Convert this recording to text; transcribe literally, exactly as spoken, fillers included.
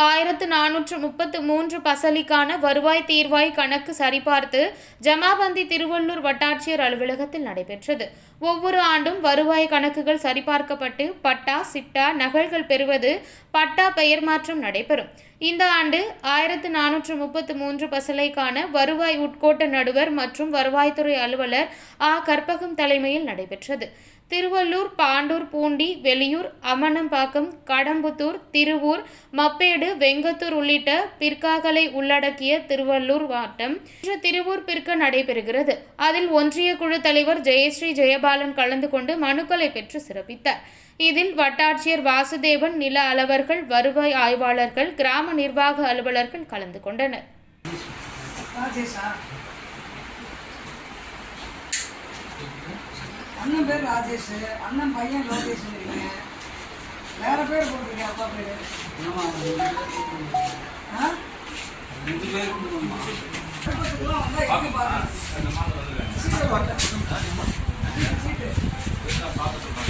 ஆயிரத்து நானூற்று முப்பத்து மூன்று பசலிக்கான வருவாய் தீர்வாய் கணக்கு சரிபார்த்து ஜமாபந்தி திருவள்ளூர் வட்டாட்சியர் அலுவலகத்தில் நடைபெற்றது. ஒவ்வொரு ஆண்டும் வருவாய் கணக்குகள் சரிபார்க்கப்பட்டு பட்டா சிட்டா நகல்கள் பெறுவது பட்டா பெயர் மாற்றம் நடைபெறும். இந்த ஆண்டு ஆயிரத்து நானூற்று முப்பத்து மூன்று பசலைக்கான வருவாய் உட்கோட்ட நடுவர் மற்றும் வருவாய்த்துறை அலுவலர் ஆ கற்பகம் தலைமையில் நடைபெற்றது. திருவள்ளூர், பாண்டூர், பூண்டி, வெளியூர், அமனம்பாக்கம், கடம்புத்தூர், திருவூர், மப்பேடு, வெங்கத்தூர் உள்ளிட்ட பிற்காக்களை உள்ளடக்கிய திருவள்ளூர் வட்டம் இன்று திருவூர் பிற்க நடைபெறுகிறது. அதில் ஒன்றிய குழு தலைவர் ஜெயஸ்ரீ ஜெயபாலன் கலந்து கொண்டு மனுக்களை பெற்று சிறப்பித்தார். இதில் வட்டாட்சியர் வாசுதேவன், நில அலுவலர்கள், வருவாய் ஆய்வாளர்கள், கிராம நிர்வாக அலுவலர்கள் கலந்து கொண்டனர். அண்ணன் பேர் ராஜேஷ், அண்ணன் பையன் லோகேஷ். வேற பேர் போட்டிருக்கேன் அப்பா பேரு. ஆ